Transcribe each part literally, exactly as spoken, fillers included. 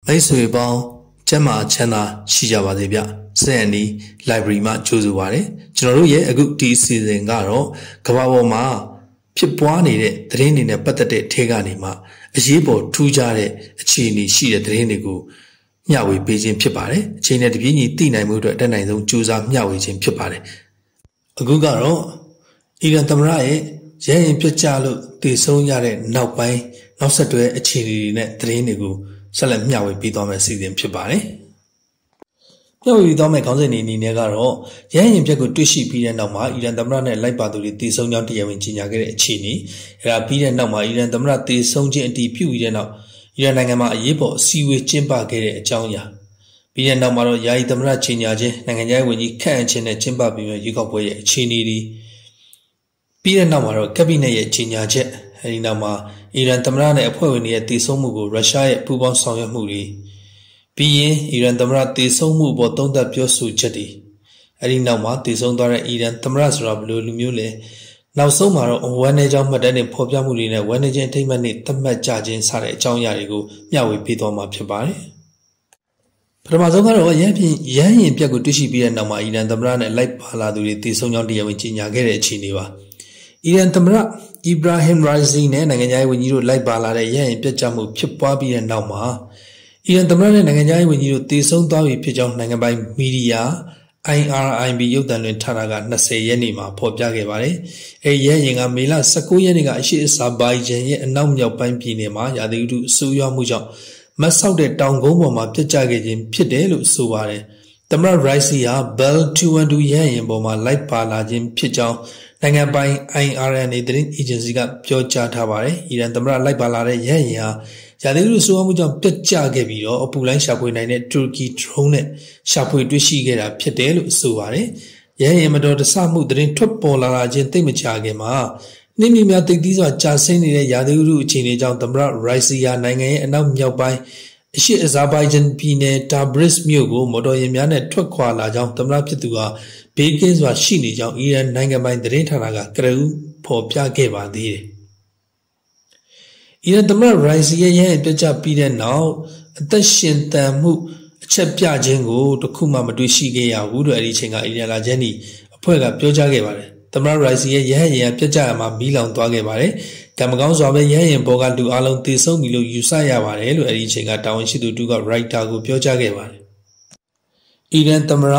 မိတ်ဆွေပေါင်းကျမ်းမာချမ်းသာရှိကြပါစေဗျ။စက်အနီ library မှာကြိုဆိုပါရစေ။ကျွန်တော်တို့ရဲ့အခုဒီအစီအစဉ်ကတော့ကမ္ဘာပေါ်မှာဖြစ်ပွားနေတဲ့သတင်းတွေနဲ့ပတ်သက်တဲ့ထဲကနေမှအရေးပေါ်ထူးခြားတဲ့အခြေအနေရှိတဲ့သတင်းတွေကိုမျှဝေပေးခြင်းဖြစ်ပါတယ်။အချိန်နဲ့တပြေးညီသိနိုင်မှုအတွက်အတတ်နိုင်ဆုံးကြိုးစားမျှဝေခြင်းဖြစ်ပါတယ်။အခုကတော့အီရန်သမ္မတရဲ့ရဲရင်ပြစ်ကြလို့တည်ဆုံးရတဲ့နောက်ပိုင်းနောက်ဆက်တွဲအခြေအနေတွေနဲ့သတင်းတွေကိုဆက်လက်မျှဝေပေးသွားမယ့်အစီအစဉ်ဖြစ်ပါတယ်။မျှဝေပေးသွားမယ့်ခေါင်းစဉ်အနေနဲ့ကတော့ရဲရင်ပြက်ကိုတွေ့ရှိပြီးတဲ့နောက်မှာအီရန်သမ္မတနဲ့လိုက်ပါသူတွေတည်ဆုံးကြောင်းတရားဝင်ကြေညာခဲ့တဲ့အခြေအနေအဲဒါပြီးတဲ့နောက်မှာအီရန်သမ္မတတည်ဆုံးခြင်းအတည်ပြုပြီးတဲ့နောက်အီရန်နိုင်ငံမှာအရေးပေါ်အစည်းအဝေးကျင်းပခဲ့တဲ့အကြောင်းအရာပြီးတဲ့နောက်မှာတော့ယာယီသမ္မတကြေညာခြင်းနိုင်ငံခြားရေးဝန်ကြီးခန့်အပ်ခြင်းနဲ့ကျင်းပပြီးတဲ့ရွေးကောက်ပွဲရဲ့အခြေအနေတွေပြီးတဲ့နောက်မှာတော့ကက်ဘိနက်ရဲ့ကြေညာချက်အဲဒီနောက်မှာအီရန်သမ္မတနဲ့အဖွဲ့ဝင်တွေရဲ့တည်ဆုံးမှုကိုရုရှားရဲ့ပူးပေါင်းဆောင်ရွက်မှုတွေပြီးရင်အီရန်သမ္မတတည်ဆုံးမှုပေါ်သုံးသပ်ပြောဆိုချက်တွေအဲဒီနောက်မှာတည်ဆုံးသွားတဲ့အီရန်သမ္မတဆိုတာဘယ်လိုလူမျိုးလဲနောက်ဆုံးမှာတော့ဝမ်းနည်းကြောင်းမှတ်တမ်းတွေဖော်ပြမှုတွေနဲ့ဝမ်းနည်းခြင်းအထိမ်းအမှတ်တွေသတ်မှတ်ကြခြင်းစတဲ့အကြောင်းအရာတွေကိုမျှဝေပေးသွားမှာဖြစ်ပါတယ်ပထမဆုံးကတော့ရန်ပြင်ရန်ရင်ပြက်ကိုတွေ့ရှိပြီးတဲ့နောက်မှာအီရန်သမ္မတနဲ့လိုက်ပါလာသူတွေတည်ဆုံးကြောင်းတရားဝင်ကြေညာခဲ့တဲ့အခြေအနေပါအီရန်သမ္မတအီဘရာဟင်ရိုင်ဇီနဲ့နိုင်ငံခြားရေးဝန်ကြီးတို့လိုက်ပါလာတဲ့ရဟင်ပြတ်ကျမှုဖြစ်ပွားပြီးတဲ့နောက်မှာအီရန်သမ္မတနဲ့နိုင်ငံခြားရေးဝန်ကြီးတို့တည်ဆုံသွားပြီဖြစ်ကြောင်းနိုင်ငံပိုင်မီဒီယာ I R I B ရုပ်သံလွှင့်ဌာနက၂၀ရက်နေ့မှာဖော်ပြခဲ့ပါတယ်။အဲဒီရဟင်ကမေလ၁၉ရက်နေ့ကအရှေ့အဇာဘိုင်ဂျန်ရဲ့အနောက်မြောက်ပိုင်းပြည်နယ်မှာရာသီဥတုအဆိုးရွားမှုကြောင့်မတ်ဆောက်တဲ့တောင်ကုန်းပေါ်မှာပြတ်ကျခဲ့ခြင်းဖြစ်တယ်လို့ဆိုပါတယ်။သမ္မတရိုက်စီဟာ Bell ၂၁၂ရဟင်ပေါ်မှာလိုက်ပါလာခြင်းဖြစ်ကြောင်းနိုင်ငံပိုင် I R N A သတင်းအေဂျင်စီကပြောကြားထားပါတယ်။အီရန်သမ္မတလိုက်ပါလာတဲ့ရဟင်ဟာရာသီဥတုဆိုးရွားမှုကြောင့်ပြတ်ကျခဲ့ပြီးတော့အပူလိုင်းရှာဖွေနိုင်တဲ့တူရကီဒရုန်းနဲ့ရှာဖွေတွေ့ရှိခဲ့တာဖြစ်တယ်လို့ဆိုပါတယ်။ရဟင်မတော်တဆမှုသတင်းထွက်ပေါ်လာခြင်းသိမချခင်မှာနှင်းမြများတိတ်သီးစွာကြာဆင်းနေတဲ့ရာသီဥတုအခြေအနေကြောင့်သမ္မတရိုက်စီယာနိုင်ငံရဲ့အနောက်မြောက်ပိုင်းအရှေ့အဇာဘိုင်ဂျန်ပြည်နယ်တာဘရစ်မြို့ကိုမော်တော်ယာဉ်များနဲ့ထွက်ခွာလာကြောင်းသမ္မတဖြစ်သူဟာဘေးကင်းစွာရှိနေကြောင်းအီရန်နိုင်ငံပိုင်သတင်းဌာနကကရူးဖော်ပြခဲ့ပါသေးတယ်။အီရန်သမ္မတရိုင်စီရဲ့ရဟန်းပြကြပြီးတဲ့နောက်အသက်ရှင်သန်မှုအချက်ပြခြင်းကိုတခုမှမတွေ့ရှိခဲ့ရဘူးလို့အဲဒီချိန်ကအီရန်လာချန်ဒီအဖွဲ့ကပြောကြားခဲ့ပါတယ်။သမ္မတရိုင်စီရဲ့ရဟန်းရံပြကြရမှာမီးလောင်သွားခဲ့ပါတယ်။ကံမကောင်းစွာပဲရဟန်းဘောကလူအလုံးတည်ဆုံးပြီလို့ယူဆရပါတယ်လို့အဲဒီချိန်ကတာဝန်ရှိသူတူကရိုက်တာကိုပြောကြားခဲ့ပါတယ်။အီရန်သမ္မတ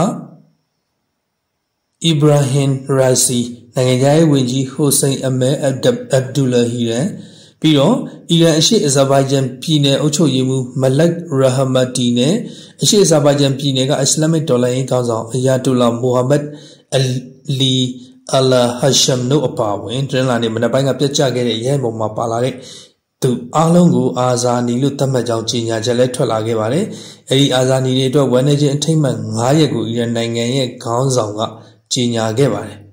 အီဘရာဟင်ရိုက်စီနိုင်ငံခြားရေးဝန်ကြီးဟိုစိန်အမဲအဗ်ဒူလာဟီရန်ပြီးတော့အီရန်အရှေ့အဇာဘိုင်ဂျန်ပြည်နယ်အုပ်ချုပ်ရေးမှူးမလက်ရာဟမတီနဲ့အရှေ့အဇာဘိုင်ဂျန်ပြည်နယ်ကအစ္စလာမစ်တော်လှန်ရေးခေါင်းဆောင်အယာတိုလာမိုဟာမက်အလီအလာဟရှမ်တို့အပါအဝင်တရလာနေမနက်ပိုင်းကပြတ်ကျခဲ့တဲ့ရဲဘော်မှာပါလာတဲ့သူအားလုံးကိုအာဇာနီလို့သတ်မှတ်ကြောင်းကြေညာချက်လည်းထွက်လာခဲ့ပါတယ်။အဲဒီအာဇာနီတွေအတွက်ဝန်내ခြင်းအထိမ်းအမှတ်၅ရက်ကိုအီရန်နိုင်ငံရဲ့ခေါင်းဆောင်ကကြေညာခဲ့ပါတယ်။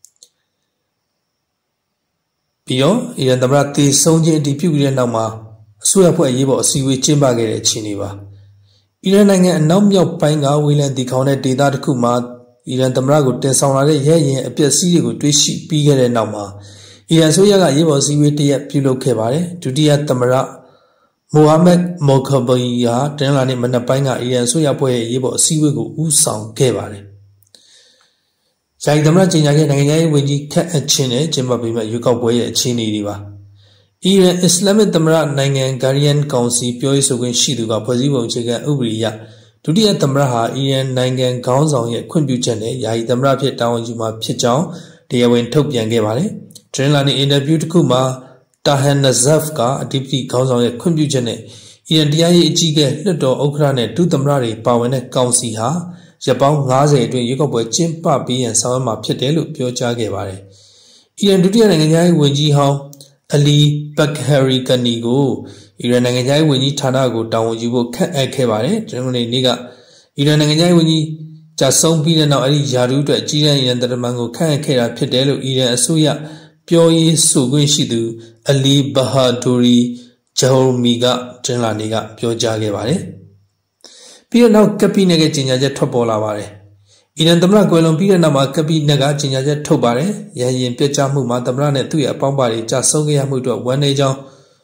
ပြီးတော့အီရန်သမ္မတတည်ဆုံးခြင်းအတည်ပြုပြီးတဲ့နောက်မှာအစိုးရဖွဲ့အရေးပေါ်အစည်းအဝေးကျင်းပခဲ့တဲ့အခြေအနေပါ။အီရန်နိုင်ငံအနောက်မြောက်ပိုင်းကဝေလန်တီခေါင်တဲ့ဒေသတစ်ခုမှာအီရန်သမ္မတကိုတင်ဆောင်လာတဲ့ရဲရင်အပျက်စီးတွေကိုတွေးရှိပြီးခဲ့တဲ့နောက်မှာအီရန်ဆိုရကရေးပေါ်စည်းဝေးတရက်ပြုလုပ်ခဲ့ပါတယ်ဒုတိယသမ္မတမိုဟာမက်မိုခဘီဟာတင်လာတဲ့မနက်ပိုင်းကအီရန်ဆိုရဖွဲ့ရဲ့ရေးပေါ်အစည်းအဝေးကိုဦးဆောင်ခဲ့ပါတယ်ယာယီသမ္မတကြေညာခဲ့နိုင်ငံရေးဝန်ကြီးခန့်အပ်ခြင်းနဲ့ကျင်းပပြီးမှရွေးကောက်ပွဲရဲ့အခြေအနေတွေပါအီရန်အစ္စလာမစ်သမ္မတနိုင်ငံဂါရီယန်ကောင်စီပြောရေးဆိုခွင့်ရှိသူကဖွဲ့စည်းပုံအခြေခံဥပဒေအရဒုတိယသမ္မတဟာအီရန်နိုင်ငံခေါင်းဆောင်ရဲ့ခွင့်ပြုချက်နဲ့ယာယီသမ္မတဖြစ်တာဝန်ယူမှာဖြစ်ကြောင်းတရားဝင်ထုတ်ပြန်ခဲ့ပါတယ်။ဒရင်လာနေအင်တာဗျူးတစ်ခုမှာတာဟန်နဇက်ဖ်ကအဒီပတီခေါင်းဆောင်ရဲ့ခွင့်ပြုချက်နဲ့အီရန်တရားရေးအကြီးအကဲလွှတ်တော်ဥက္ကဋ္ဌနဲ့ဒုသမ္မတတွေပါဝင်တဲ့ကောင်စီဟာရက်ပေါင်း၅၀အတွင်းရွေးကောက်ပွဲကျင်းပပြီးရန်ဆောင်ရွက်မှာဖြစ်တယ်လို့ပြောကြားခဲ့ပါတယ်။အီရန်ဒုတိယနိုင်ငံခြားရေးဝန်ကြီးဟောင်းအလီဘက်ဟရီကနီကိုအီရန်နိုင်ငံခြားရေးဝန်ကြီးဌာနကိုတာဝန်ယူဖို့ခန့်အပ်ခဲ့ပါတယ်။ဒီနေ့နေ့ကအီရန်နိုင်ငံခြားရေးဝန်ကြီးကြာဆုံးပြီးတဲ့နောက်အဲဒီယာဒူးအတွက်ကြီးရန်အီရန်တရမန်ကိုခန့်အပ်ခဲ့တာဖြစ်တယ်လို့အီရန်အစိုးရပြောရေးဆိုခွင့်ရှိသူအလီဘဟာဒူရီဂျဟိုမီကတင်လာနေကပြောကြားခဲ့ပါတယ်။ပြီးတဲ့နောက်ကပီနက်ကကြေညာချက်ထွက်ပေါ်လာပါတယ်။အီရန်သမ္မတကွယ်လွန်ပြီးတဲ့နောက်မှာကပီနက်ကကြေညာချက်ထုတ်ပါတယ်။ရဟရင်ပြတ်ကျမှုမှာသမ္မတနဲ့သူ့ရဲ့အပေါင်းပါတွေကြာဆုံးခဲ့ရမှုအတွက်ဝန်내ကြောင်း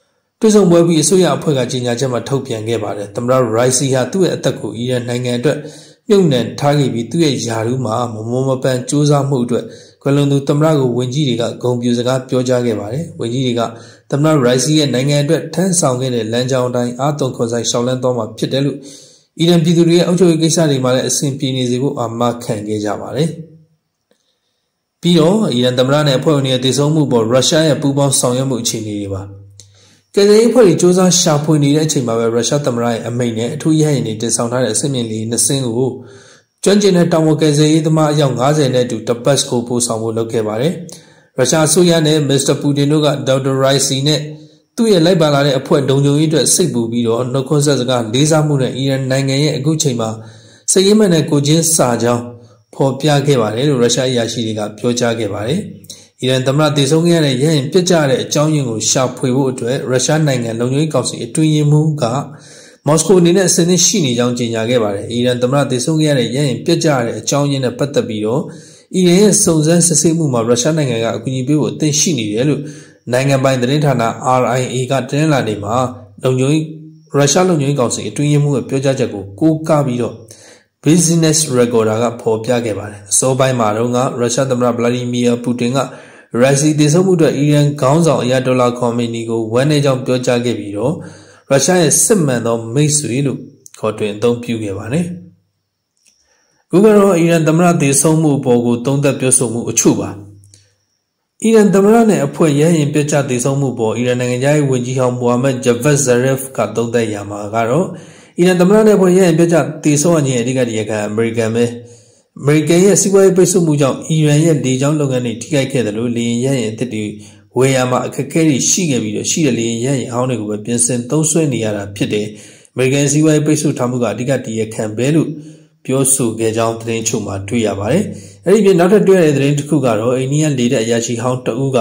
တွေ့ဆုံပွဲပြီးအစိုးရအဖွဲ့ကကြီးညာချက်မှာထုတ်ပြန်ခဲ့ပါတယ်သမ္မတရိုက်စီဟာသူ့ရဲ့အသက်ကိုအီရန်နိုင်ငံအတွက်မြုပ်နှံထားခဲ့ပြီးသူ့ရဲ့ယာရုမှာမမောမပန်းစူးစမ်းမှုအတွက်ကွယ်လွန်သူသမ္မတကိုဝန်ကြီးတွေကဂုဏ်ပြုစကားပြောကြားခဲ့ပါတယ်ဝန်ကြီးတွေကသမ္မတရိုက်စီရဲ့နိုင်ငံအတွက်ထမ်းဆောင်ခဲ့တဲ့လမ်းကြောင်းအတိုင်းအားသွန်ခွန်ဆိုင်ရှောက်လန်းသွားမှာဖြစ်တယ်လို့အီရန်ပြည်သူတွေရဲ့အုပ်ချုပ်ရေးကိစ္စတွေမှာလည်းအဆင်ပြေနေစေဖို့အာမခံခဲ့ကြပါတယ်ပြီးတော့အီရန်သမ္မတနဲ့အဖွဲ့ဝင်တွေတည်ဆုံမှုပေါ်ရုရှားရဲ့ပူးပေါင်းဆောင်ရွက်မှုအခြေအနေတွေပါကယ်ဆယ်ရေးအဖွဲ့တွေစ조사ရှာဖွေနေတဲ့အချိန်မှာပဲရုရှားသမ္မတရဲ့အမိန့်နဲ့အထူးရဟရင်တွေတည်ဆောင်ထားတဲ့အဆင့်မြင့်လေးနှစ်စင်းကိုကျွမ်းကျင်တဲ့တောင်ပေါ်ကယ်ဆယ်ရေးသမားအယောက်၅၀နဲ့အတူတပတ်ကိုပို့ဆောင်ဖို့လုပ်ခဲ့ပါတယ်ရုရှားအစိုးရနဲ့မစ္စတာပူတင်တို့ကဒေါက်တာရိုက်စီနဲ့သူ့ရဲ့လိုက်ပါလာတဲ့အဖွဲ့ဒုံကြုံရေးအတွက်စိတ်ပူပြီးတော့နှုတ်ခွန်းဆက်စကားလေးစားမှုနဲ့အီရန်နိုင်ငံရဲ့အခုချိန်မှာစိတ်ရင်းမှန်တဲ့ကိုချင်းစာကြောင်းဖော်ပြခဲ့ပါတယ်လို့ရုရှားအရာရှိတွေကပြောကြားခဲ့ပါတယ်အီရန်သမ္မတတည်ဆုံခဲ့ရတဲ့ရဟရင်ပြစ်ကြတဲ့အကြောင်းရင်းကိုရှာဖွေဖို့အတွက်ရုရှားနိုင်ငံလုံခြုံရေးကောင်စီအတွင်းရေးမှူးကမော်စကိုအနေနဲ့အစဉ်ရှိနေကြောင်းကြေညာခဲ့ပါတယ်အီရန်သမ္မတတည်ဆုံခဲ့ရတဲ့ရဟရင်ပြစ်ကြတဲ့အကြောင်းရင်းနဲ့ပတ်သက်ပြီးတော့အီရန်ရဲ့စုံစမ်းစစ်ဆေးမှုမှာရုရှားနိုင်ငံကအကူအညီပေးဖို့အသင့်ရှိနေတယ်လို့နိုင်ငံပိုင်သတင်းဌာန R I A ကတင်လာနေမှာလုံခြုံရေးရုရှားလုံခြုံရေးကောင်စီအတွင်းရေးမှူးရဲ့ပြောကြားချက်ကိုကိုးကားပြီးတော့ Business Recorder ကဖော်ပြခဲ့ပါတယ်အစောပိုင်းမှာတော့ရုရှားသမ္မတဗလာဒီမီယာပူတင်ကရိုက်စီတည်ဆုံမှုအတွက်အီရန်ခေါင်းဆောင်အယာတိုလာခေါ်မီနီကိုဝန်ထဲကြောင့်ပြောကြားခဲ့ပြီးတော့ရုရှားရဲ့စစ်မှန်သောမိတ်ဆွေလို့ခေါ်တွင်အသုံးပြုခဲ့ပါတယ်အခုကတော့အီရန်သမ္မတတည်ဆုံမှုအပေါ်ကိုသုံးသပ်ပြောဆိုမှုအချို့ပါအီရန်သမ္မတနဲ့အဖွဲ့ရဟရင်ပြစ်ကြတည်ဆုံမှုပေါ်အီရန်နိုင်ငံသားရေးဝန်ကြီးဟောင်းမိုဟာမက်ဂျဗတ်ဇရက်ဖ်ကသုံးသပ်ရမှာကတော့အီရန်သမ္မတနဲ့အဖွဲ့ရဟရင်ပြစ်ကြတည်ဆုံခြင်းအဓိကတရားခံအမေရိကန်ပဲအမေရိကန်ရဲ့စီးပွားရေးပိတ်ဆို့မှုကြောင့်အီရန်ရဲ့လေကြောင်းလုပ်ငန်းတွေထိခိုက်ခဲ့တယ်လို့လေယာဉ်ရဟရင်အသစ်တွေဝယ်ရမှာအခက်အခဲတွေရှိခဲ့ပြီးတော့ရှိတဲ့လေယာဉ်ရဟရင်အဟောင်းတွေကိုပဲပြင်ဆင်သုံးစွဲနေရတာဖြစ်တယ်အမေရိကန်စီးပွားရေးပိတ်ဆို့ထားမှုကအဓိကတရားခံပဲလို့ပြောဆိုခဲ့ကြောင်းသတင်းချုပ်မှာတွေ့ရပါတယ်အဲ့ဒီပြင်နောက်ထပ်တွေ့ရတဲ့သတင်းတစ်ခုကတော့အိန္ဒိယလေတပ်အရာရှိဟောင်းတဦးက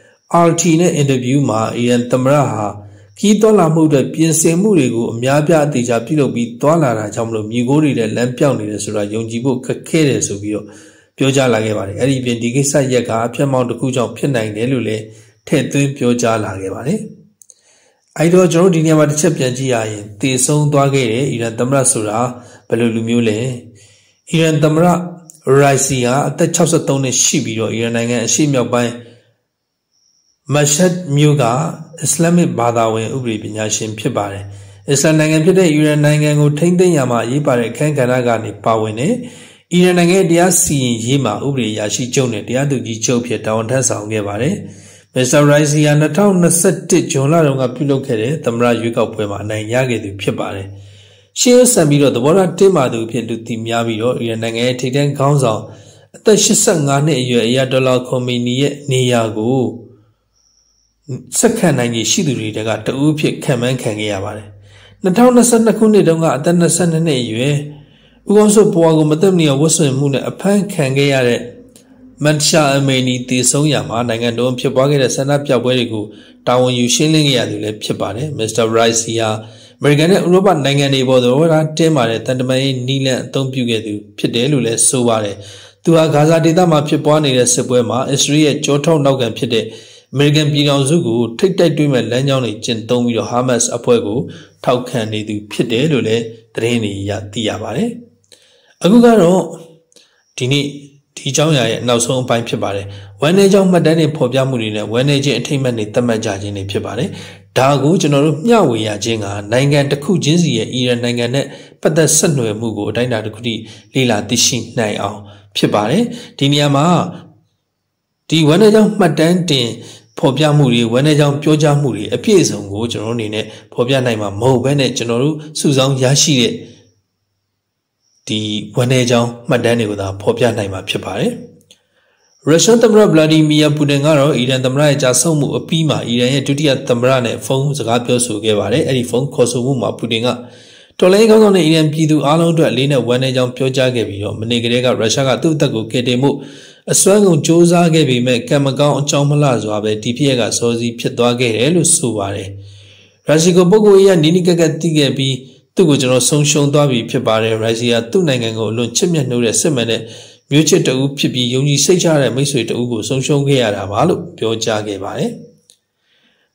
R T နဲ့အင်တာဗျူးမှာအီရန်သမ္မတဟာခီးတော်လာမှုအတွက်ပြင်ဆင်မှုတွေကိုအများပြားအသေးချာပြုလုပ်ပြီးသွားလာတာကြောင့်မလို့မြေကိုးတွေနဲ့လမ်းပြောင်းနေတယ်ဆိုတာယုံကြည်ဖို့ခက်ခဲတယ်ဆိုပြီးတော့ပြောကြားလာခဲ့ပါတယ်အဲ့ဒီပြင်ဒီကိစ္စရက်ကအဖြစ်မောင်းတစ်ခုကြောင့်ဖြစ်နိုင်တယ်လို့လည်းထည့်သွင်းပြောကြားလာခဲ့ပါတယ်အဲ့တော့ကျွန်တော်ဒီနေရာမှာတစ်ချက်ပြန်ကြည့်ရရင်တည်ဆုံသွားခဲ့တဲ့အီရန်သမ္မတဆိုတာဘယ်လိုလူမျိုးလဲအီရန်သမ္မတရိုက်စီဟာအသက်၆၃နှစ်ရှိပြီးတော့အီရန်နိုင်ငံအရှေ့မြောက်ပိုင်းမရှတ်မြို့ကအစ္စလာမစ်ဘာသာဝင်ဥပဒေပညာရှင်ဖြစ်ပါတယ်အစ္စလာမ်နိုင်ငံဖြစ်တဲ့အီရန်နိုင်ငံကိုထိန်းသိမ်းရမှာအရေးပါတဲ့အခန်းကဏ္ဍကနေပါဝင်တယ်အီရန်နိုင်ငံရဲ့တရားစီရင်ရေးမှာဥပဒေအရာရှိချုပ်နဲ့တရားသူကြီးချုပ်ဖြစ်တာဝန်ထမ်းဆောင်ခဲ့ပါတယ်မစ္စတာရိုက်စီဟာ၂၀၂၁ဇွန်လတုန်းကပြုလုပ်ခဲ့တဲ့သမ္မတရွေးကောက်ပွဲမှာအနိုင်ရခဲ့သူဖြစ်ပါတယ်ရှေ့ဆက်ပြီးတော့သဘောထားတင်းမာသူဖြစ်သူတည်များပြီးတော့အီရန်နိုင်ငံရဲ့ထိပ်တန်းခေါင်းဆောင်အသက်၈၅နှစ်အရွယ်အယာတိုလာခေါ်မီနီရဲ့နေရာကိုဆက်ခံနိုင်ရရှိသူတွေကတဦးဖြစ်ခံမှန်းခံခဲ့ရပါတယ်၂၀၂၂ခုနှစ်တုန်းကအသက်၂၂နှစ်အရွယ်ဦးကောင်းစုပွားကိုမသက်မလျော်ဝတ်ဆွင်မှုနဲ့အဖမ်းခံခဲ့ရတဲ့မန်ရှာအမေနီတည်ဆုံရမှာနိုင်ငံတော်ဖြစ်ပွားခဲ့တဲ့ဆန္ဒပြပွဲတွေကိုတာဝန်ယူရှင်းလင်းခဲ့ရသူလည်းဖြစ်ပါတယ်မစ္စတာရိုက်စီဟာအမေရိကန်နဲ့ဥရောပနိုင်ငံတွေပေါ်သောဒါတင်းမာတဲ့တန်တမာရေးနီလန်အသုံးပြုခဲ့သူဖြစ်တယ်လို့လည်းဆိုပါတယ်သူဟာဂါဇာဒေသမှာဖြစ်ပွားနေတဲ့စစ်ပွဲမှာအစ္စရေးရဲ့ကြောထောက်နောက်ခံဖြစ်တဲ့အမေရိကန်ပြည်ထောင်စုကိုထိတ်တိုက်တွန်းမဲ့လမ်းကြောင်းတွေကျင့်သုံးပြီးတော့ဟာမတ်စ်အဖွဲ့ကိုထောက်ခံနေသူဖြစ်တယ်လို့လည်းသတင်းတွေရသိရပါတယ်အခုကတော့ဒီနေ့ဒီအကြောင်းအရာရဲ့နောက်ဆုံးအပိုင်းဖြစ်ပါတယ်ဝမ်နေကြောင့်မှတ်တမ်းတွေဖော်ပြမှုတွေနဲ့ဝမ်နေခြင်းအထိမ့်မှတ်တွေသတ်မှတ်ကြခြင်းတွေဖြစ်ပါတယ်ဒါကိုကျွန်တော်တို့မျှဝေရခြင်းကနိုင်ငံတစ်ခုချင်းစီရဲ့အီရန်နိုင်ငံနဲ့ပတ်သက်ဆက်နွယ်မှုကိုအတိုင်းအတာတစ်ခုထိလေ့လာသိရှိနိုင်အောင်ဖြစ်ပါတယ်ဒီနေရာမှာဒီဝမ်နေကြောင့်မှတ်တမ်းတင်ဖော်ပြမှုတွေဝမ်နေကြောင့်ပြောကြားမှုတွေအပြည့်အစုံကိုကျွန်တော်တို့အနေနဲ့ဖော်ပြနိုင်မှာမဟုတ်ဘဲနဲ့ကျွန်တော်တို့စုဆောင်းရရှိတဲ့ဒီဝမ်နေကြောင့်မှတ်တမ်းတွေကိုသာဖော်ပြနိုင်မှာဖြစ်ပါတယ်ရုရှားသမ္မတဗလာဒီမီယာပူတင်ကတော့အီရန်သမ္မတရဲ့ကြာဆုံးမှုအပြီးမှာအီရန်ရဲ့ဒုတိယသမ္မတနဲ့ဖုန်းစကားပြောဆိုခဲ့ပါတယ်အဲ့ဒီဖုန်းခေါ်ဆိုမှုမှာပူတင်ကတော်လိုင်းကောင်းဆောင်တဲ့အီရန်ပြည်သူအားလုံးအတွက်လေးနဲ့ဝမ်းနဲ့ကြောင်းပြောကြားခဲ့ပြီးတော့မနေ့ကတည်းကရုရှားကသူ့အသက်ကိုကယ်တင်မှုအစွမ်းကုန်စ조사ခဲ့ပေမဲ့ကံမကောင်းအကြောင်းမလှစွာပဲဒီဖြစ်ရကစောစီးဖြစ်သွားခဲ့တယ်လို့ဆိုပါတယ်ရုရှားကပုဂ္ဂိုလ်ရေးနီးနီးကက်ကက်သိခဲ့ပြီးသူ့ကိုကျွန်တော်ဆုံးရှုံးသွားပြီဖြစ်ပါတယ်ရုရှားကသူ့နိုင်ငံကိုအလွန်ချစ်မြတ်နှိုးတဲ့စစ်မှန်တဲ့မျိုးချစ်တအူးဖြစ်ပြီးယုံကြည်စိတ်ချတဲ့မိတ်ဆွေတအူးကိုဆုံးရှုံးခဲ့ရတာပါလို့ပြောကြားခဲ့ပါတယ်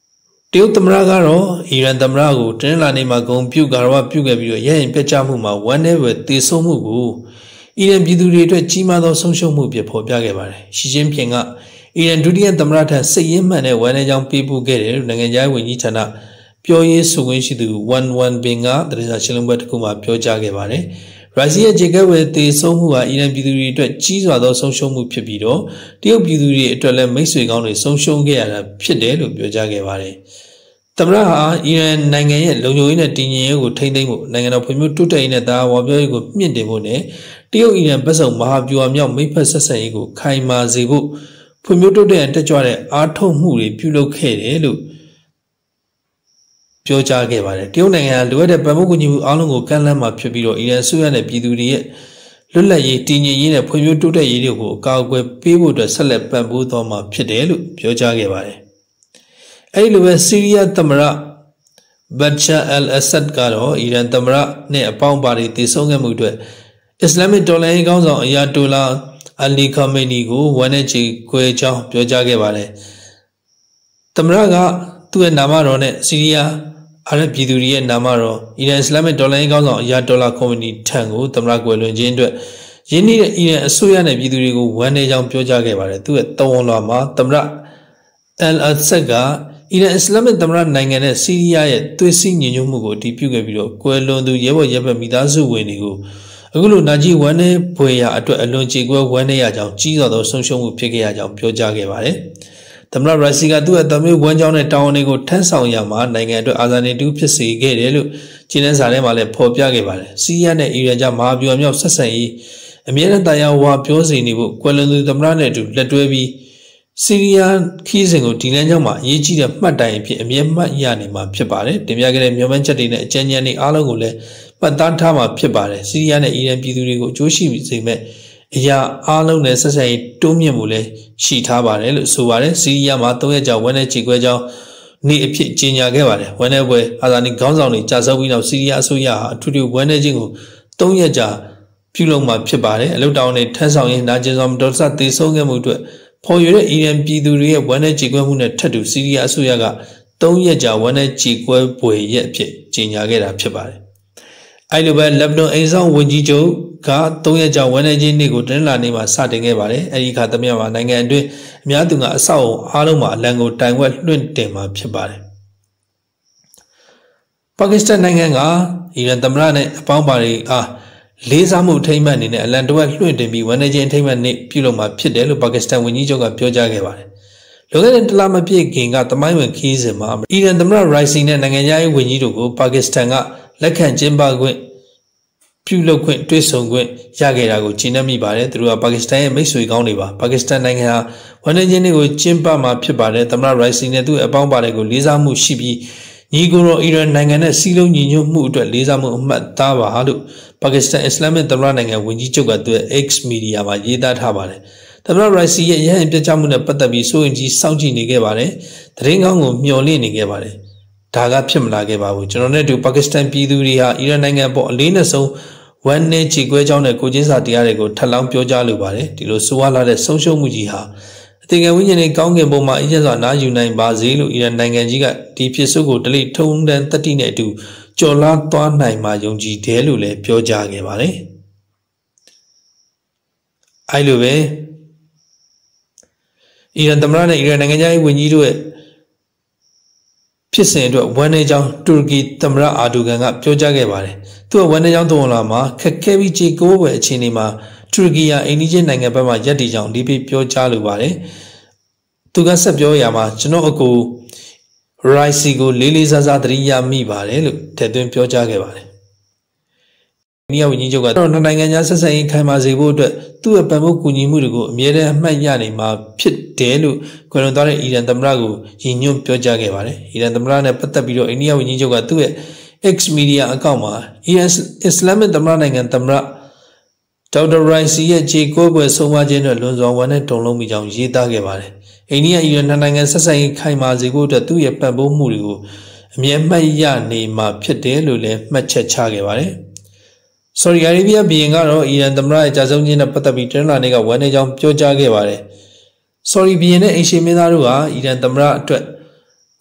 Teo Tamragaro, Iran Tamrago, Tenlanima Gom Pugarawa Pugabio, Yan Pechamuma, whenever they so mugu. Iran Biduri, Chima, social movie, Popiagavare. She Jimpinga, Iran Dudi and Tamrata say Yemen when a young people get it, Nangaya when Itana, Pioye Suwinshidu, one one binga, there is a Chilumbet Kuma, Pio Jagavare. Razia Jagawe, they so who are Iran Biduri, cheese or those social move Pibido, Teo Biduri, Tola Messi on a social gear, Pide, Pio Jagavare. Tamra Iran Nangay, Loyo in a tinny would take them, Nangan Pumu to in a da, or very good Mindemone, Teo Iran Basso, Mahabu, Amia, Maper Sasaigo, Kaima Zebu, Pumuto de Antajore, Arto Muri, Pulo Kere, Pioja Gavare, Teo Nanga, do it a Bamugu, Alongo, Kalama, Pubiro, Iran Suyan, a Biduri, Lula ye tinny in a Pumuto de Idigo, Galway, Pibu, the Celeb Bamboo, Thoma, Pidelu, Pioja Gavare. Ailuwe Syria Tamara Bacha al Assad Garo, Iran Tamara, ne a pound body, the Songa Mudwe. Islamic Tola Gonzo, Yatula, Ali Kamenigo, Wanechi, Kuecha, Pioja Tamraga, two and Namarone, Syria, Arab Piduri and Namaro, Iran Islamic Tola Gonzo, Yatola Comedy Tango, Tamraguelo, Jindre. Jenny in a Suyan and Pidurigo, one age on Pioja, two at Tawolama, Tamra al Assaga. Iran Islamic Tamran Nangana, Syria, Twissing Yumugo, Tipugabio, Quelondo, Yevo Yaba Midazu Wenigo. Agulu Naji Wane, Poya, Alon Chigua, Wane, cheese or those social Pigaja, Piojagavare. Tamra Rasiga do at the mill one down at Townego, Tensao Yama, Nangado, Azane do Pisi, Gelu, Chinesalemale, Popiagavare. Syrian Iraja Mabu, Sasai, Amiana Dayawa, Piozinibu, Quelondo Tamrane to Letwebi. Syrian Kizingo, Tinajama, Yeji, Matai, Piamma Yanima, Pibare, Demiagre, Yomanchatina, Janyani, Alagule, but that time of Pibare, Syrian, Iran Pidurigo, Joshi, Zime, Ya, Alo necessary, Tomiamule, Shitabare, Suare, Syria, Matoya, when a Chigueja, Ni Pinya Gavare, whenever Adani Gonzoni, Jazawin of Syria, Suya, to do when a jingle, Tonyaja, Puloma Pibare, look down a Tensal in Najazam Dorsa, the Songamutu. Poyure Iran Piduri, one a Jigwamuna Tatu, Syria Suyaga, Tonyaja, one a Jigwa Boy yet Jinyagera Pibare. I love Labno Azon Winjijo, Ka, Tonyaja, one a Jinigo, Denlanima, Satin Evare, Erika Tamia, Nangandu, Miadunga, Sao, Aloma, Lango, Tangwell, Luntema Pibare. Pakistan Nanganga, Iran Tamrane, Pambari, ah. Lezamu Tayman in a landwell fluent in me when a gentleman named Puloma Pidel, Pakistan, when you joke Pioja Gavare. Look at the Lama Pig King at the Mime Keys and Mam. Even the Mra rising and Nangaya when you go Pakistan, Lakan Jimba Gwen, Pulo Quint, Twisson Gwen, Yagerago, Chinami Bare, through a Pakistan, Mesui Gauniba, Pakistan Nanga, when a Jenigo Jimba Ma Pibare, the Mra rising into a Bombarego, Lezamu Shibi. Nigoro Iran Nangana Silo Nino Mood to Lizamu Matava Hadu, Pakistan Islamic the running and when you took to X media, my Yeda Habare. The Rasi Yan Pajamuna Patabi so in G Sauji Nigevare, the Ringang Mioli Nigevare. Taga Pimla Geva, General to Pakistan Piduria, Iran Nanga Lena so when Nechi Guejon and Kujisa Diarego, Talam Piojalubare, Tilo Suala the social Mujiha. Think I win a Gong and Boma is on Najunine Bazilu, Iran Nangajiga, Deep Yesugo, Delete Tone and thirteen at two, Jola Tuanai Majonji Telule, Pioja Gevare. I love it. Iran Tamrana, Iran Nangajai, when you do it. Pissin to one age on Turkey, Tamra Aduganga, Pioja Gevare. To a one age on Dolama, Kakevi Chico, Chinima. Turkey, Indian Nangabama Yadijan, D P Pio Jalubare. Tugasa Pioyama, Chinoku, Raisigo, Lilies Azadria Mibare, Tedun Pio Jagavare. Nia Winijoga, Nanganyasa saying Kamazibu, two a Pamukuni Murugo, Miera Mayani, Ma Pit Delu, Colondare, Iran Tamrago, Jinum Pio Jagavare, Iran Tamrana Patabio, Nia Winijoga, two ex media Akama, Islamic Tamranang and Tamra. Doctor Rice, Jacob was so much in a Lunzo one and Tolomi Jang Jita Gavare. Enia Yananga Sasai Kaimazigo to two a Pabo Murigo. Miamaya name Ma Pietelule, Machacha Gavare. Sorry, Arabia being Aro, Ian the Mra, Jazonina Patabitan, Nega, one a jump Pioja Gavare. Sorry, being a Ishiminarua, Ian the Mra,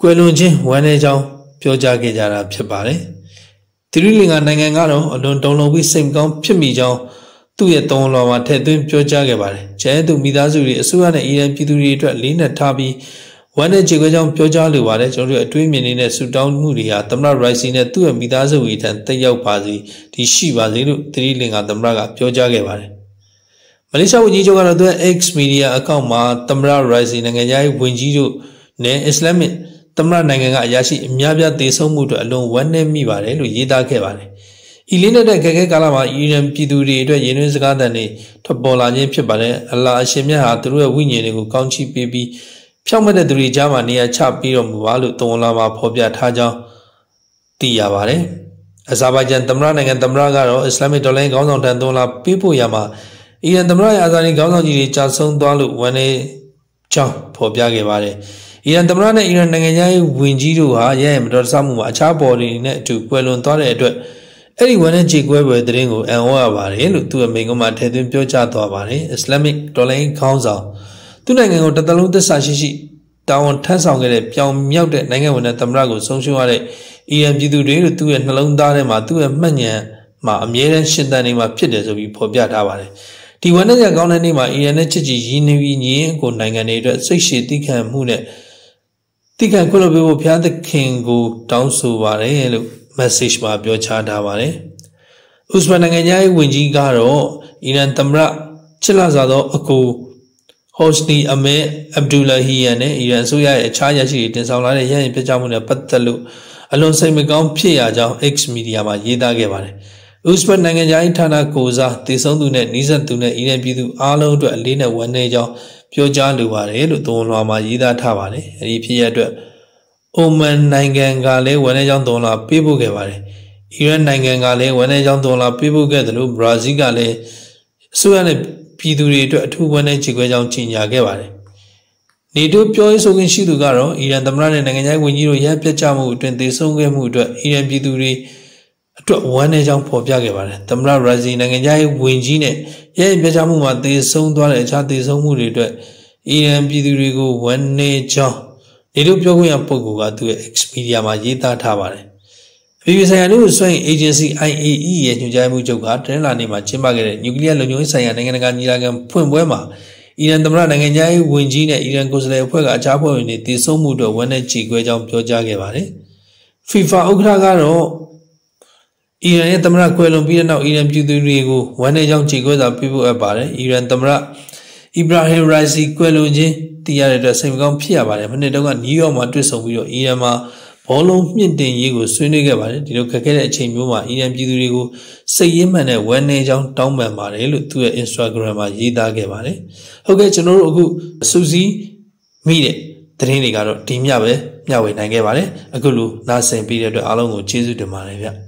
ကွယ်လွန်ခြင်းဝမ်းနည်းကြောင်းပြောကြားခဲ့ကြတာဖြစ်ပါတယ်။သီရိလင်္ကာနိုင်ငံကတော့အလွန်တုန်လှုပ်ပြီးစိတ်မကောင်းဖြစ်မိကြောင်းသူ့ရဲ့သုံးလောမှာထည့်သွင်းပြောကြားခဲ့ပါတယ်။ကျဲသူမိသားစုတွေအစိုးရနဲ့အီရန်ပြည်သူတွေအတွက်လေးနက်ထားပြီးဝမ်းနည်းကြေကွဲကြောင်းပြောကြားလိုပါတယ်ကျွန်တော်တို့အတွေးမြင်နေတဲ့ဆူတောင်းမှုတွေဟာသမ္မတရိုက်စီနဲ့သူ့ရဲ့မိသားစုတွေထံတက်ရောက်ပါစေဒီရှိပါစေလို့သီရိလင်္ကာသမ္မတကပြောကြားခဲ့ပါတယ်။မလေးရှားဝန်ကြီးချုပ်ကတော့သူ့ရဲ့ X Media အကောင့်မှာသမ္မတရိုက်စီနိုင်ငံရဲ့ဝန်ကြီးတို့နဲ့အစ္စလာမစ်သမ္မတနိုင်ငံကအရာရှိအများပြားသေဆုံးမှုအတွက်အလွန်ဝမ်းနည်းမိပါတယ်လို့ရေးသားခဲ့ပါတယ်။ဤလေးနဲ့တဲ့ခက်ခဲကာလမှာအီရန်ပြည်သူတွေအတွက်ရင်းနှီးစကားသံတွေထွက်ပေါ်လာခြင်းဖြစ်ပါတယ်။အလ္လာဟ်အရှင်မြတ်ဟာသူတို့ရဲ့ဝိညာဉ်တွေကိုကောင်းချီးပေးပြီးဖြောင့်မတ်တဲ့သူတွေကြားမှာနေရာချပြီးတော်မူပါလို့သုံးလာမှာဖော်ပြထားကြောင်းသိရပါတယ်။အဇာဘိုင်ဂျန်သမ္မတနိုင်ငံသမ္မတကတော့အစ္စလာမစ်ဒေါ်လာခေါင်းဆောင်ထံသုံးလာပေးဖို့ရမှာအီရန်သမ္မတရဲ့အာဇာနည်ခေါင်းဆောင်ကြီးတွေကြာဆုံးသွားလို့ဝန်နေကြောင်းဖော်ပြခဲ့ပါတယ်။အီရန်သမ္မတနဲ့အီရန်နိုင်ငံရဲ့ဝန်ကြီးတို့ဟာရဲရဲမတော်တဆမှုမှာအခြားပေါ်တွေနဲ့အတူကွယ်လွန်သွားတဲ့အတွက်အဲ့ဒီဝန်နဲ့ကြေကွဲပွဲသတင်းကိုအံ့ဩရပါတယ်လို့သူ့အမိန့်ကမှထည့်သွင်းပြောကြားသွားပါတယ်။အစ္စလာမစ်ဒေါ်လာခေါင်းဆောင်သူ့နိုင်ငံကိုတသက်လုံးသစ္စာရှိရှိတာဝန်ထမ်းဆောင်ခဲ့တဲ့ပြောင်မြောက်တဲ့နိုင်ငံဝင်တဲ့သမ္မတကိုဆုံးရှုံးရတဲ့အီရန်ပြည်သူတွေလို့သူ့ရဲ့နှလုံးသားထဲမှာသူ့ရဲ့မှတ်ဉာဏ်မှာအမြဲတမ်းရှင်သန်နေမှာဖြစ်တယ်ဆိုပြီးဖော်ပြထားပါတယ်။ဒီဝန်နဲ့ကောင်းတဲ့နေ့မှာအီရန်နဲ့ချစ်ကြည်ရင်းနှီးပြီးညီရင်ကိုနိုင်ငံတွေအတွက်စိတ်ရှည်တိခံမှုနဲ့တိခံခွင့်လွှတ်ပေးဖို့ဘုရားသခင်ကိုတောင်းဆိုပါတယ်လို့ message မှာပြောကြားထားပါတယ်။ဥစမန်နိုင်ငံရဲ့ဝန်ကြီးကတော့အီရန်သမ္မတချစ်လာစွာသောအကူဟော့စနီအမဲအဗ်ဒူလာဟီယန်နဲ့အီရန်အစိုးရရဲ့အခြားရရှိတွေတင်ဆောင်လာတဲ့ရဟရင်ပြကြမှုနဲ့ပတ်သက်လို့အလွန်စိတ်မကောင်းဖြစ်ရကြောင်း X Media မှာရေးသားခဲ့ပါတယ်။ဥစမန်နိုင်ငံသားဌာနကိုစားတည်ဆုံးသူနဲ့နှီးစပ်သူနဲ့အီရန်ပြည်သူအားလုံးအတွက်အလေးနဲ့ဝန်းနေကြောင်းပြောကြားလိုပါတယ်လို့သုံးလွှာမှာရေးသားထားပါတယ်။အဲဒီဖြစ်ရအတွက်အိုမန်နိုင်ငံကလည်းဝန်းနေကြောင်းသုံးလွှာပေးပို့ခဲ့ပါတယ်။အီရန်နိုင်ငံကလည်းဝန်းနေကြောင်းသုံးလွှာပေးပို့ခဲ့တယ်လို့ဘရာဇီးကလည်းအစိုးရနဲ့ပြည်သူတွေအတွက်အထူးဝန်းနေကြေကွဲကြောင်းကြီးညာခဲ့ပါတယ်။နေတိုးပြောရေးဆိုခွင့်ရှိသူကတော့အီရန်သမ္မတနဲ့နိုင်ငံခြားဝန်ကြီးတို့ရဟပြတ်ကြမှုအတွင်းသေဆုံးခဲ့မှုအတွက်အီရန်ပြည်သူတွေအတွက်ဝမ်းနည်းကြောင်းဖော်ပြခဲ့ပါတယ်။သမ္မတရာဇီနိုင်ငံခြားဝန်ကြီးနဲ့ရဟပြတ်ကြမှုမှာသေဆုံးသွားတဲ့အခြားသေဆုံးမှုတွေအတွက်အီရန်ပြည်သူတွေကိုဝမ်းနည်းကြောင်းနေတိုးပြောခွင့်ရပုဂ္ဂိုလ်ကသူ့ရဲ့ X Media မှာရေးသားထားပါတယ်။အပြည်ပြည်ဆိုင်ရာလူ့စွမ်းအင် Agency I A E ရဲ့ညွှန်ကြားမှုချုပ်ကတနင်္လာနေ့မှာကျင်းပခဲ့တဲ့နျူကလ িয়ার လုံခြုံရေးဆိုင်ရာနိုင်ငံတကာညီလာခံဖွင့်ပွဲမှာအီရန်သမ္မတနိုင်ငံခြားရေးဝန်ကြီးနဲ့အီရန်ကိုယ်စားလှယ်အဖွဲ့ကအခြားဖွဲ့ဝင်တွေတည်ဆုံမှုတို့ဝန်နဲ့ကြေကွဲကြောင်းပြောကြားခဲ့ပါတယ်။ FIFA ဥက္ကဋ္ဌကတော့အီရန်ရဲ့သမ္မတကွယ်လွန်ပြီးတဲ့နောက်အီရန်ပြည်သူတွေကိုဝန်နဲ့ကြောင်းကြေကွဲစွာပြုလုပ်အပ်ပါတယ်။အီရန်သမ္မတအီဘရာဟင်ရိုင်စီကွယ်လွန်ခြင်းတည်ရတဲ့အတွက်စိတ်မကောင်းဖြစ်ရပါတယ်။မနေ့တုန်းကနယူးယောက်မှာတွေ့ဆုံပြီးတော့အီရန်မှာဘောလုံးမြင့်တင်ရေးကိုဆွေးနွေးခဲ့ပါတယ်ဒီလိုခက်ခဲတဲ့အချိန်မျိုးမှာအီရန်ပြည်သူတွေကိုစိတ်ရင်းမှန်တဲ့ဝမ်းနည်းကြောင်းတောင်းပန်ပါတယ်လို့သူ့ရဲ့ Instagram မှာရေးသားခဲ့ပါတယ်ဟုတ်ကဲ့ကျွန်တော်တို့အခုစူးစီးမိတဲ့သတင်းတွေကတော့ဒီမျှပဲမျှဝေနိုင်ခဲ့ပါတယ်အခုလိုနားဆင်ပြီးတဲ့အတွက်အားလုံးကိုကျေးဇူးတင်ပါတယ်ဗျ